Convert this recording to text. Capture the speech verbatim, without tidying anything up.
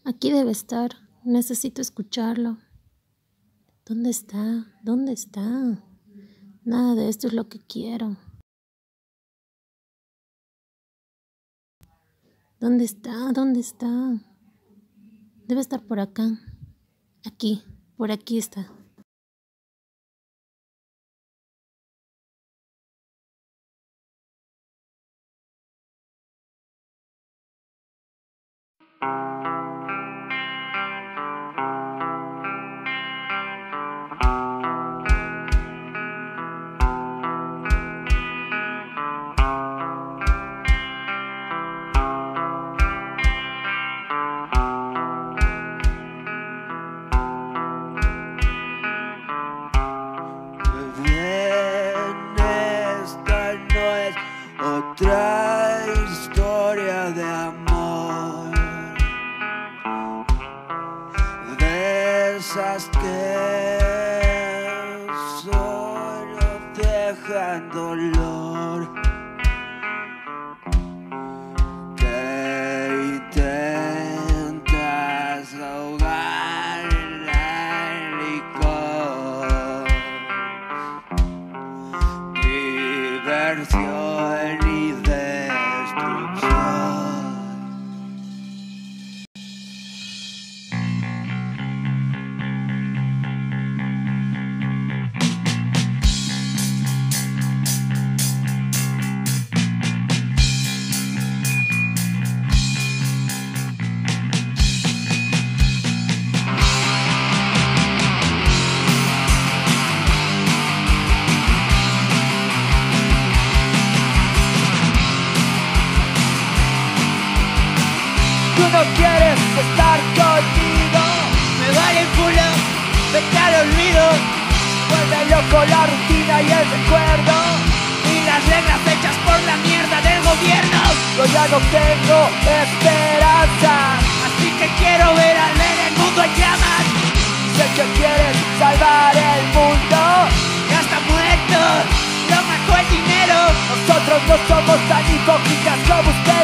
Aquí debe estar. Necesito escucharlo. ¿Dónde está? ¿Dónde está? Nada de esto es lo que quiero. ¿Dónde está? ¿Dónde está? Debe estar por acá. Aquí, por aquí está. Otra historia de amor, de esas que solo dejan dolor, que intentas ahogar en el licor, diversión. Tú no quieres estar conmigo, me vale el culo, vete al olvido. Vuelve loco la rutina y el recuerdo, y las reglas hechas por la mierda del gobierno. Yo ya no tengo esperanza, así que quiero ver arder el mundo en llamas. Sé que quieres salvar el mundo, ya está muerto, lo mató el dinero. Nosotros no somos tan hipócritas como ustedes.